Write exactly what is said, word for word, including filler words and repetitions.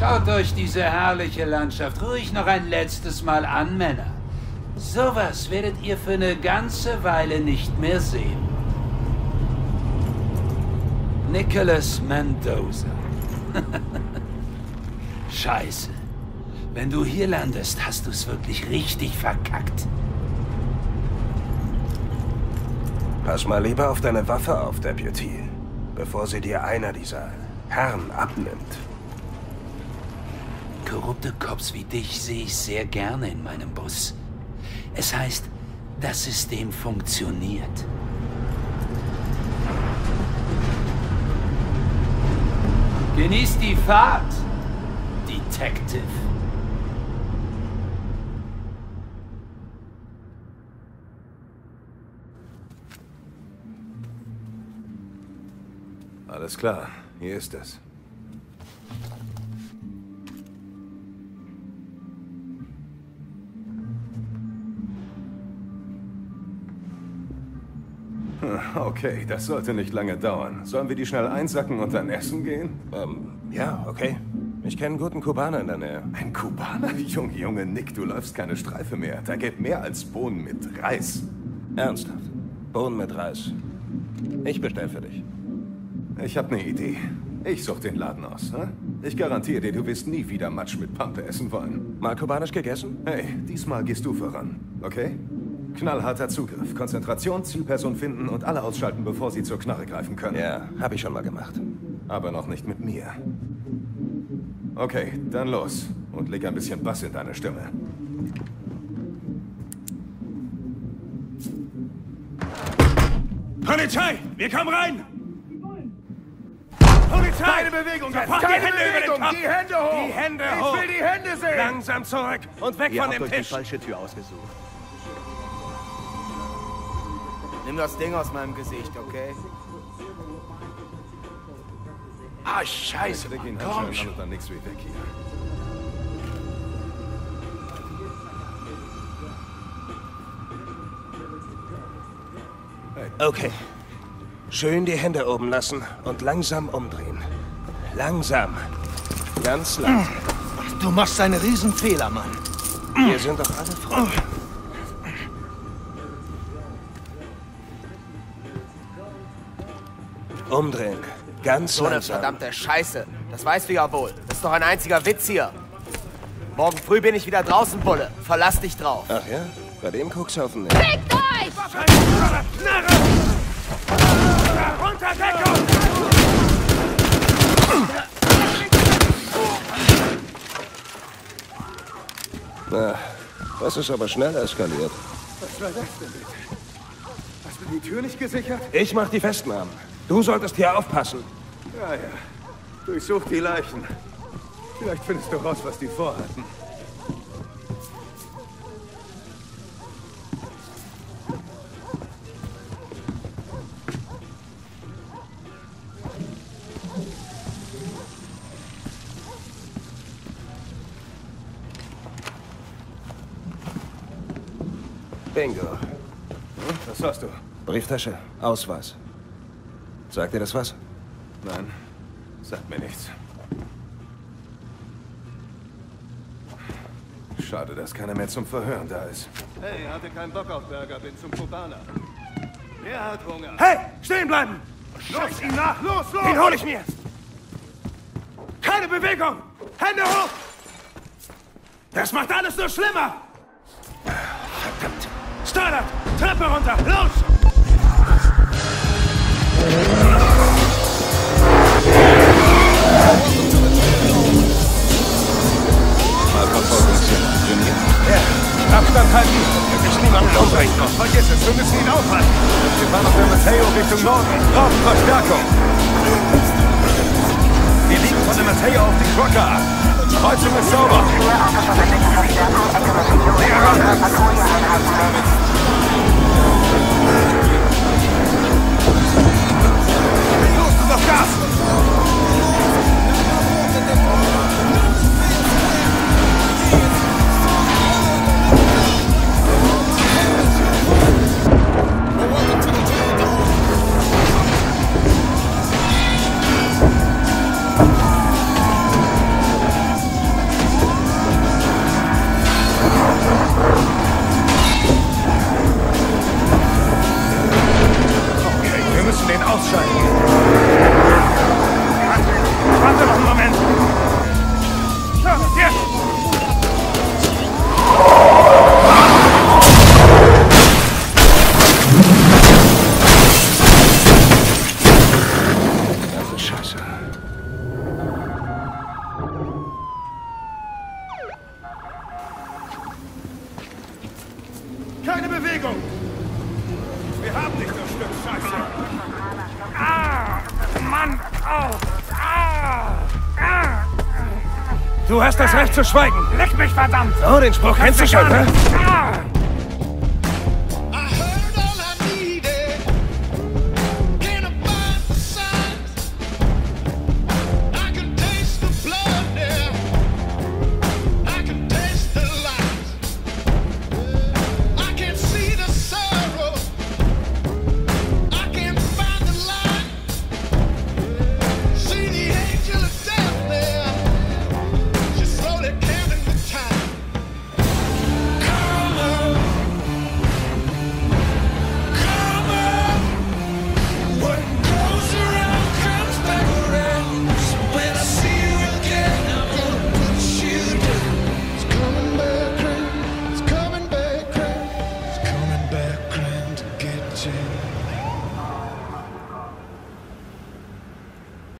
Schaut euch diese herrliche Landschaft ruhig noch ein letztes Mal an, Männer. Sowas werdet ihr für eine ganze Weile nicht mehr sehen. Nicholas Mendoza. Scheiße. Wenn du hier landest, hast du es wirklich richtig verkackt. Pass mal lieber auf deine Waffe auf, Deputy, bevor sie dir einer dieser Herren abnimmt. Korrupte Cops wie dich sehe ich sehr gerne in meinem Bus. Es heißt, das System funktioniert. Genießt die Fahrt, Detective. Alles klar, hier ist es. Okay, das sollte nicht lange dauern. Sollen wir die schnell einsacken und dann essen gehen? Ähm, ja, okay. Ich kenne einen guten Kubaner in der Nähe. Ein Kubaner? Junge, Junge, Nick, du läufst keine Streife mehr. Da geht mehr als Bohnen mit Reis. Ernsthaft? Bohnen mit Reis. Ich bestell für dich. Ich habe eine Idee. Ich such den Laden aus, ne? Ich garantiere dir, du wirst nie wieder Matsch mit Pampe essen wollen. Mal kubanisch gegessen? Hey, diesmal gehst du voran, okay? Knallharter Zugriff, Konzentration, Zielperson finden und alle ausschalten, bevor sie zur Knarre greifen können. Ja, habe ich schon mal gemacht. Aber noch nicht mit mir. Okay, dann los. Und leg ein bisschen Bass in deine Stimme. Polizei! Wir kommen rein! Polizei! Keine Bewegung! Sofort Keine die Hände Bewegung! über den Kopf! Die Hände hoch! Die Hände ich hoch! will die Hände sehen! Langsam zurück und weg Ihr von habt dem euch die Tisch! falsche Tür ausgesucht. Nimm das Ding aus meinem Gesicht, okay? Ah, scheiße, Leg ihn Mann. halt Komm schön schon. an und dann nix wie weg hier. Okay. Schön die Hände oben lassen und langsam umdrehen. Langsam. Ganz langsam. Du machst einen Riesenfehler, Mann. Wir sind doch alle Freunde. Umdrehen. Ganz So eine langsam. verdammte Scheiße. Das weißt du ja wohl. Das ist doch ein einziger Witz hier. Morgen früh bin ich wieder draußen, Bulle. Verlass dich drauf. Ach ja? Bei dem Kokshaufen nicht. Fickt euch! Knarre! Runter, Deckung! Na, das ist aber schnell eskaliert. Was war das denn bitte? Hast du die Tür nicht gesichert? Ich mach die Festnahmen. Du solltest hier aufpassen. Ja, ja. Durchsuch die Leichen. Vielleicht findest du raus, was die vorhatten. Bingo. Hm? Was hast du? Brieftasche. Ausweis. Sagt dir das was? Nein, sagt mir nichts. Schade, dass keiner mehr zum Verhören da ist. Hey, hatte keinen Bock auf Burger, bin zum Kubaner. Wer hat Hunger? Hey, stehen bleiben! Los, ihm nach! Los, los! Den hol ich mir! Keine Bewegung! Hände hoch! Das macht alles nur schlimmer! Verdammt! Startup! Treppe runter! Los! Mal Verfolgungsjagd. Junior? Ja, Abstand halten! Wir müssen niemanden umbringen! Vergiss es, wir müssen ihn aufhalten. Wir fahren auf der Mateo Richtung Norden. Brauchen Verstärkung. Wir liegen von der Mateo auf die Crocker ab. Kreuzung ist sauber. Los, du auf Gas! ausschalten. Warte noch einen Moment. So, jetzt! Das ist scheiße. Keine Bewegung! Wir haben nicht das Stück Scheiße! Ah! Mann! Au! Ah! Ah! Du hast das Recht zu schweigen. Leck mich, verdammt! Oh, den Spruch kennst du schon, ne? Ah! It's coming back round to get you.